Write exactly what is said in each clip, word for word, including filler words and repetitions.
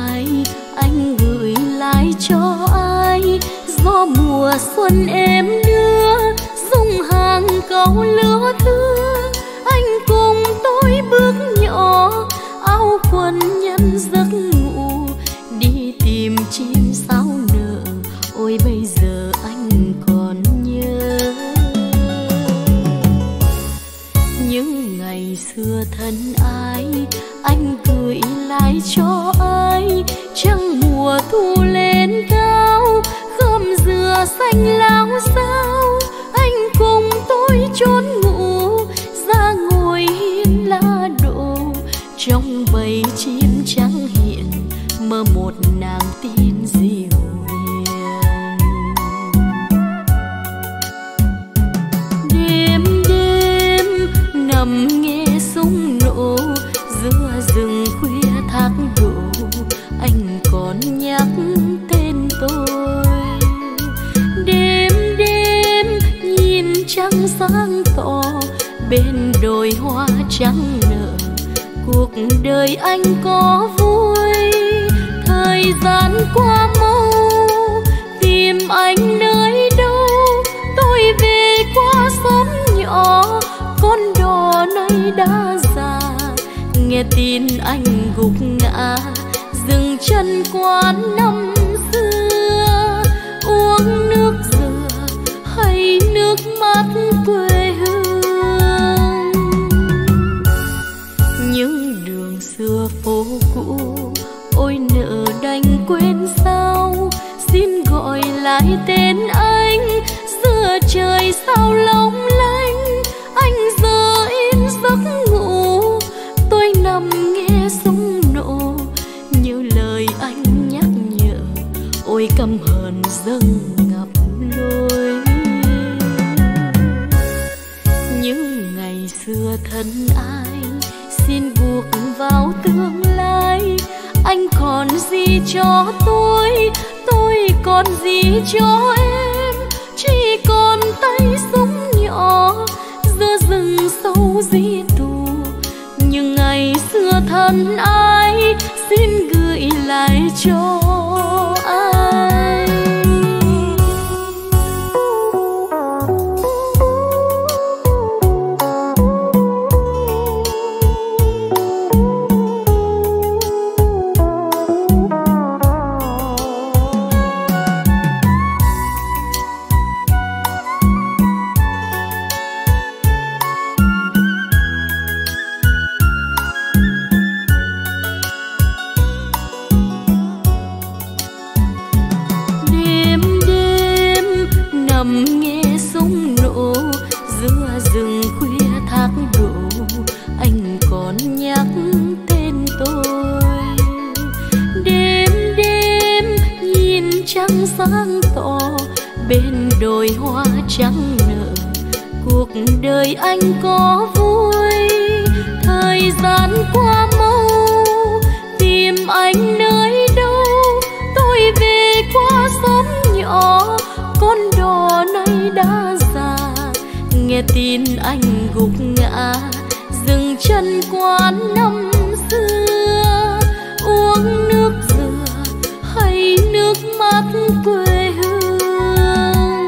ai, anh gửi lại cho ai. Gió mùa xuân em đưa dung hàng câu lứa thưa. Anh cùng tôi bước nhỏ, áo quần nhân giấc ngủ, đi tìm chim sao nở. Ôi bây giờ anh còn nhớ những ngày xưa thân ai, anh gửi lại cho ai. Trăng mùa thu lên cao, khóm dừa xanh lao sao. Anh cùng tôi chốn ngủ, ra ngồi hiên lá đổ. Trong bầy chim trắng hiện, mơ một nàng tiên diệu hiền. Đêm đêm nằm nghe súng nổ, giữa rừng khuya thác đổ. Anh còn nhắc tên tôi. Đêm đêm nhìn trăng sáng tỏ, bên đồi hoa trắng nở. Cuộc đời anh có vui, thời gian qua mau. Tìm anh nơi đâu, tôi về qua xóm nhỏ. Con đò nay đã già, nghe tin anh gục ngã. Dừng chân quán năm xưa, uống nước dừa hay nước mắt quê hương. Những đường xưa phố cũ, ôi nợ đành quên sao. Xin gọi lại tên anh, giữa trời sao long lanh. Anh giờ yên giấc ngủ, tôi nằm nghe súng nổ. Như lời anh nhắc nhở, ôi căm hờn dâng ngập lối. Những ngày xưa thân ai, xin buộc vào tương lai. Anh còn gì cho tôi, tôi còn gì cho em. Chỉ còn tay súng nhỏ, giữa rừng sâu di tù. Nhưng ngày xưa thân ai, xin gửi lại cho ai. Sáng tỏ bên đồi hoa trắng nở. Cuộc đời anh có vui, thời gian qua mau. Tìm anh nơi đâu, tôi về qua xóm nhỏ. Con đò nay đã già, nghe tin anh gục ngã. Dừng chân quán năm xưa, uống nước dừa hay nước mắt quê hương.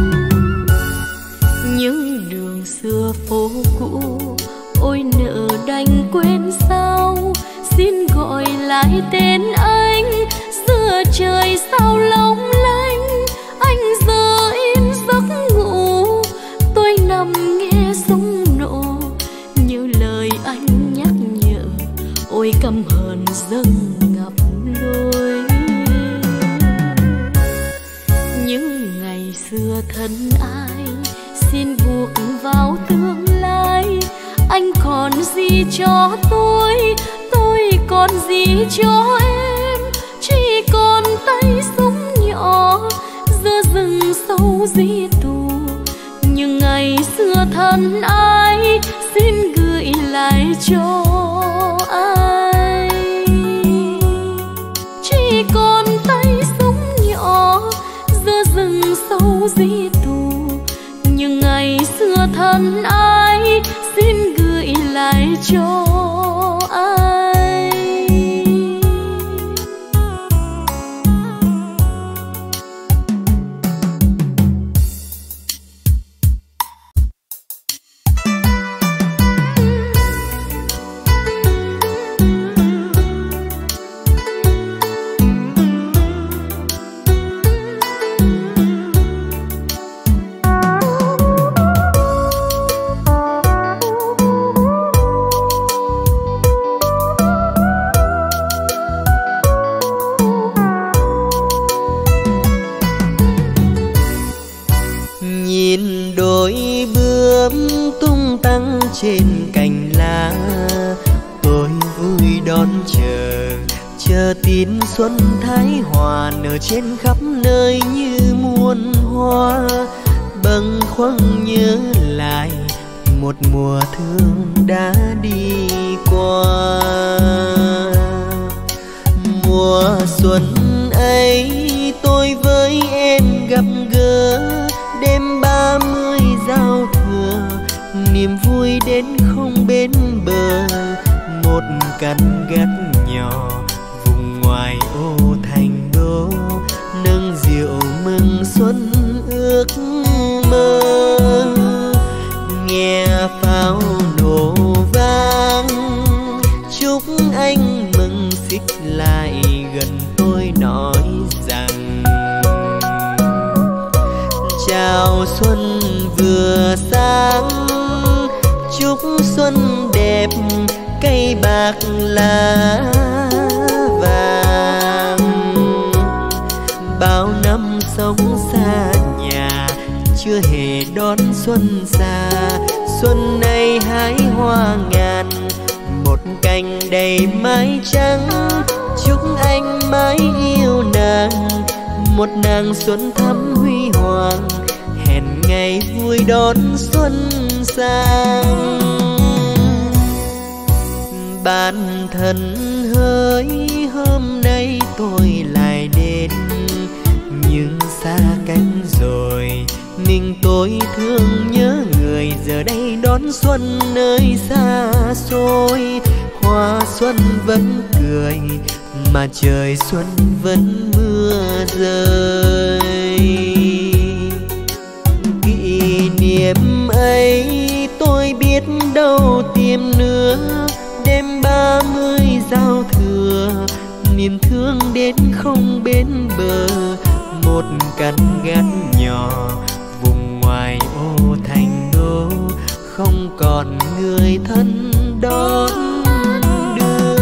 Những đường xưa phố cũ, ôi nợ đành quên sao. Xin gọi lại tên anh, giữa trời sao long lanh. Anh giờ yên giấc ngủ, tôi nằm nghe súng nổ. Như lời anh nhắc nhở, ôi căm hờn dâng ngập lối. Những ngày xưa thân ai, xin buộc vào tương lai. Anh còn gì cho tôi, tôi còn gì cho em. Chỉ còn tay súng nhỏ, giữa rừng sâu di tù. Nhưng ngày xưa thân ai, xin gửi lại cho ai. Chỉ còn tay súng nhỏ, giữa rừng sâu di tù. Nhưng ngày xưa thân ai, xin gửi lại cho ai. trên cành lá. Tôi vui đón chờ, chờ tin xuân thái hòa nở trên khắp nơi như muôn hoa. Bâng khuâng nhớ lại một mùa thương đã đi qua. Mùa xuân ấy tôi với em gặp gỡ, đêm ba mươi giao thừa, niềm vui đến không bên bờ. Một căn gác nhỏ vùng ngoài ô thành đô, nâng rượu mừng xuân ước mơ. Nghe pháo nổ vang, chúc anh mừng xích lại gần tôi nói rằng chào xuân vừa sáng, chúc xuân đẹp cây bạc lá vàng. Bao năm sống xa nhà chưa hề đón xuân xa, xuân này hái hoa ngàn một cành đầy mái trắng. Chúc anh mãi yêu nàng, một nàng xuân thắm huy hoàng, hẹn ngày vui đón xuân sang. Bạn thân hỡi hôm nay tôi lại đến, nhưng xa cánh rồi mình tôi thương nhớ người. Giờ đây đón xuân nơi xa xôi, hoa xuân vẫn cười mà trời xuân vẫn mưa rơi. Kỷ niệm ấy tôi biết đâu tìm nữa, đêm ba mươi giao thừa, niềm thương đến không bên bờ. Một căn gác nhỏ vùng ngoài ô thành đô, không còn người thân đón đưa.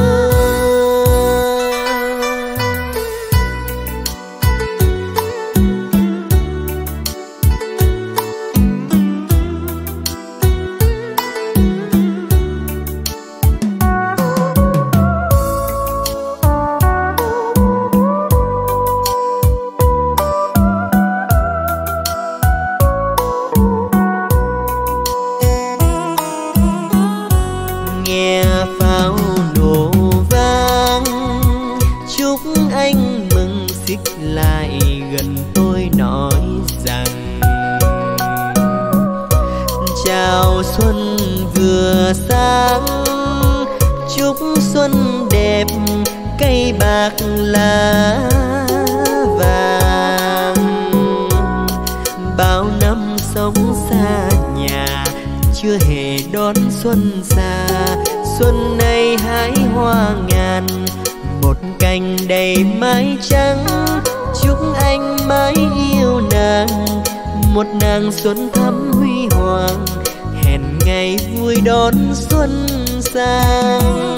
Lại gần tôi nói rằng chào xuân vừa sáng, chúc xuân đẹp cây bạc lá vàng. Bao năm sống xa nhà chưa hề đón xuân xa, xuân này hái hoa ngàn một cành đầy mái trắng. Chúc anh mãi yêu nàng, một nàng xuân thắm huy hoàng, hẹn ngày vui đón xuân sang.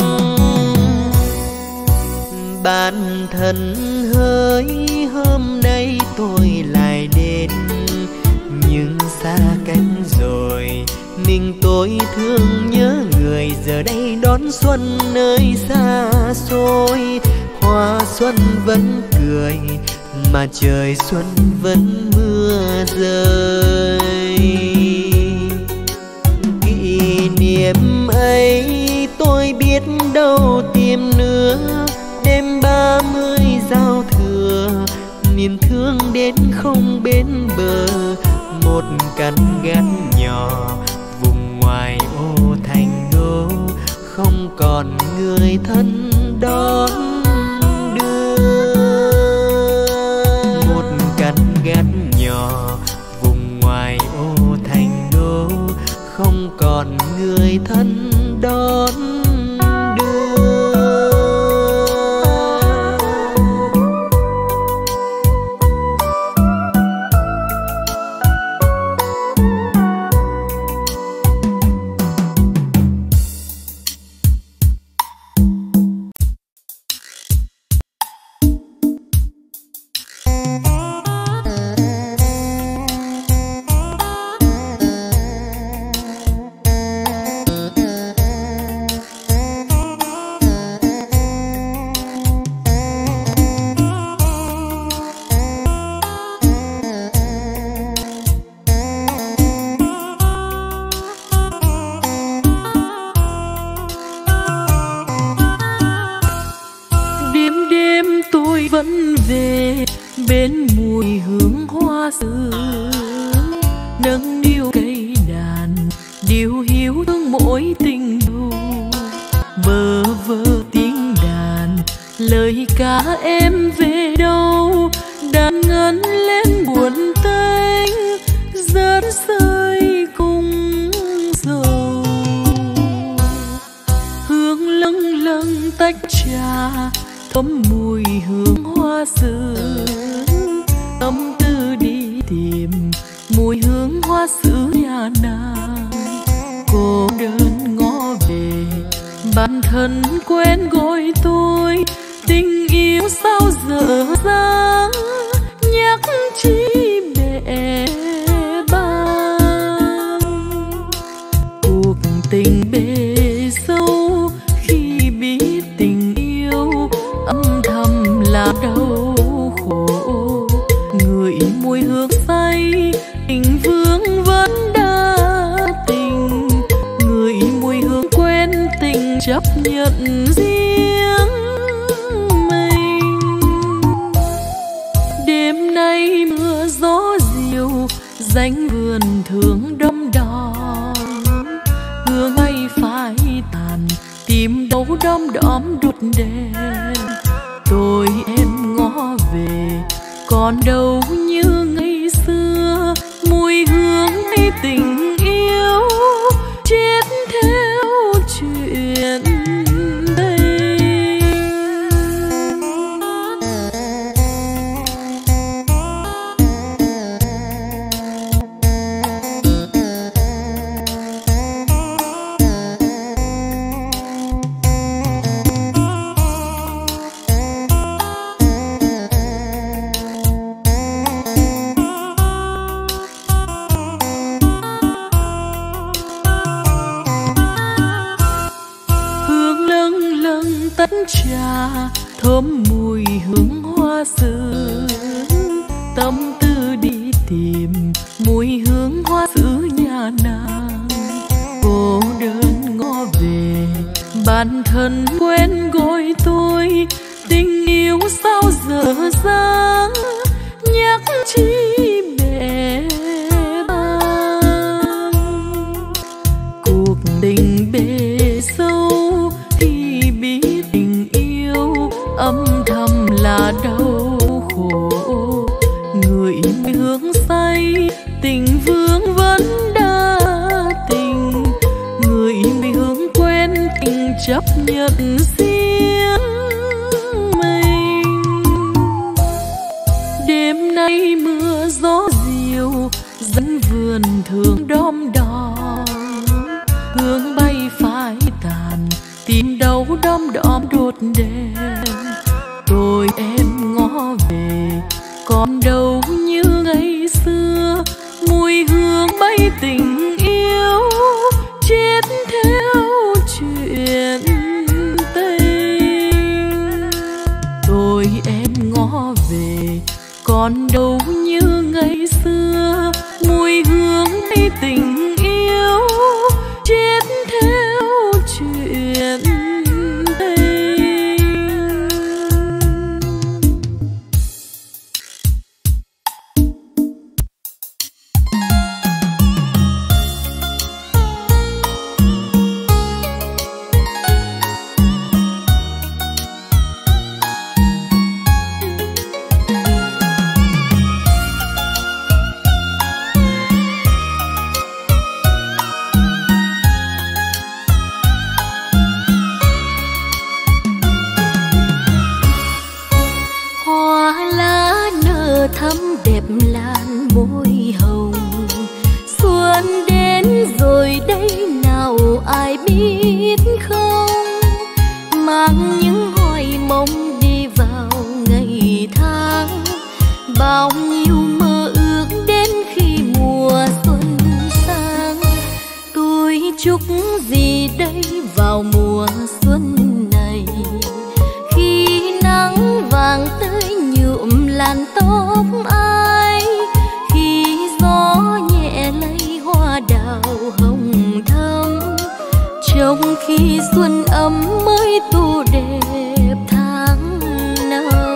Bạn thân hỡi hôm nay tôi lại đến, nhưng xa cánh rồi mình tôi thương nhớ người. Giờ đây đón xuân nơi xa xôi, hoa xuân vẫn cười mà trời xuân vẫn mưa rơi. Kỷ niệm ấy tôi biết đâu tìm nữa, đêm ba mươi giao thừa, niềm thương đến không bên bờ. Một căn gác nhỏ vùng ngoài ô thành đô, không còn người thân đón đưa. Một căn gác nhỏ vùng ngoài ô thành đô, không còn người thân đón đưa. đêm tôi vẫn về bên mùi hương hoa sứ, nâng niu cây đàn điều hiu thương mỗi tình đu, bơ vơ tiếng đàn lời ca em về đâu, đàn ngân lên buồn tênh rớt rơi cùng dầu. Hương lâng lâng tách trà thấm mùi hương hoa sứ, tâm tư đi tìm mùi hương hoa sứ nhà nàng. Cô đơn ngó về bản thân quen gọi tôi, tình yêu sao dở dang nhắc chi bể bang. Cuộc tình bề sâu khi biết tình yêu âm thầm là đau khổ, người mùi hương say tình vương vẫn đa tình, người mùi hương quen tình chấp nhận riêng mình. Đêm nay mưa gió diều danh vườn thương đông đỏ, hương bay phai tàn tìm đâu đom đóm đốt đèn. Tôi em ngó về còn đâu như ngày xưa, mùi hương hay tình yêu chết theo chuyện đây. Tách trà thơm mùi hương hoa sứ, tâm tư đi tìm mùi hương hoa sứ nhà nàng. Cô đơn ngó về bản thân quen gọi tôi, tình yêu sao dở dang nhắc chi bể bang. Cuộc tình bề sâu khi biết tình yêu âm thầm là đau khổ, người mùi hương say tình vương vẫn đa tình, người mùi hương quen tình chấp nhận riêng mình. Đêm nay mưa gió diều dẫn vườn thương đom đóm, hương bay phai tàn tìm đâu đom đóm đốt đèn. Tôi em ngó về còn đâu như ngày xưa, mùi hương bay tình yêu chết theo chuyện tình. Tôi em ngó về còn đâu như ngày xưa, mùi hương bay tình yêu chết theo chuyện tình. thắm đẹp lan môi hồng. Xuân đến rồi đây nào ai biết không, mang những hoài mong đi vào ngày tháng. Bao nhiêu mơ ước đến khi mùa xuân sang. Tôi chúc gì đây vào mùa xuân này, khi nắng vàng tươi nhuộm làn tóc ai, khi gió nhẹ lay hoa đào hồng thắm. Trong khi xuân ấm mới tô đẹp tháng năm.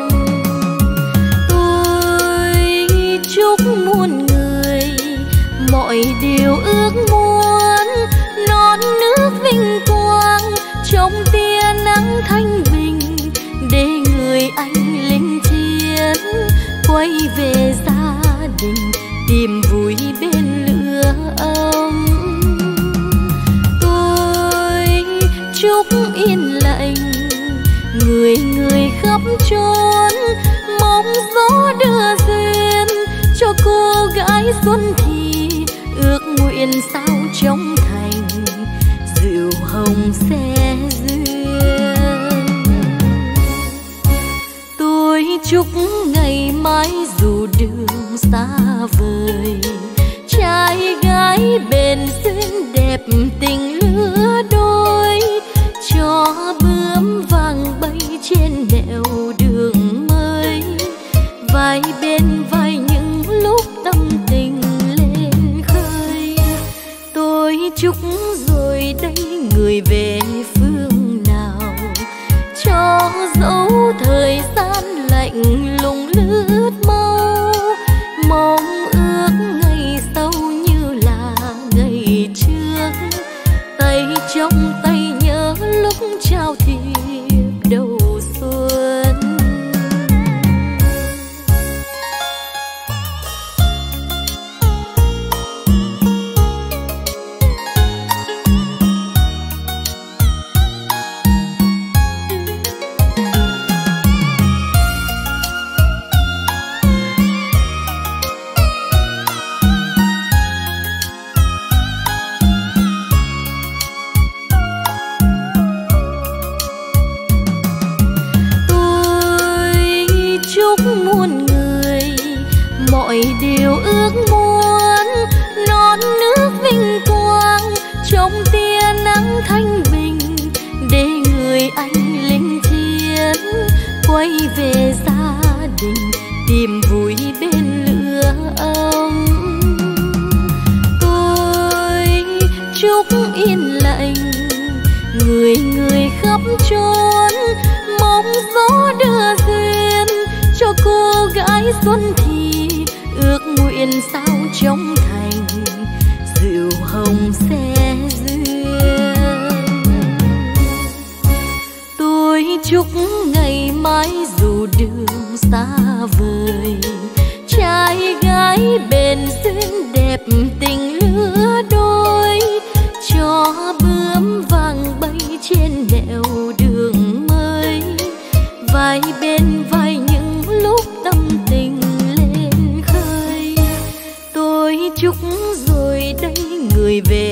tìm vui bên lửa ấm. Tôi chúc yên lành người người khắp chốn, mong gió đưa duyên cho cô gái xuân thì ước nguyện sao trong thành rượu hồng sẽ duyên. Tôi chúc ngày mai dù đường xa vời, trai gái bền duyên đẹp tình lứa đôi, cho bướm vàng bay trên nẻo đường mới, vai bên vai những lúc tâm tình lên khơi. Tôi chúc rồi đây người về phương nào, cho dấu thời gian lạnh lùng lướt mau, mong ước ngày sau như là ngày trước, tay trong tay nhớ lúc trao thiệp đầu xuân. Mọi điều ước muốn non nước vinh quang trong tia nắng thanh bình, để người anh linh thiêng quay về gia đình tìm vui bên lửa ấm. Tôi chúc yên lành người người khắp chốn, mong gió đưa duyên cho cô gái xuân thì ước nguyện sao trong thành rượu hồng sẽ duyên. Tôi chúc ngày mai dù đường xa vời, trai gái bền duyên đẹp tình lứa đôi, cho bướm vàng bay trên nẻo đường mới, vai bên vai những lúc tâm tình. Tôi chúc rồi đây người về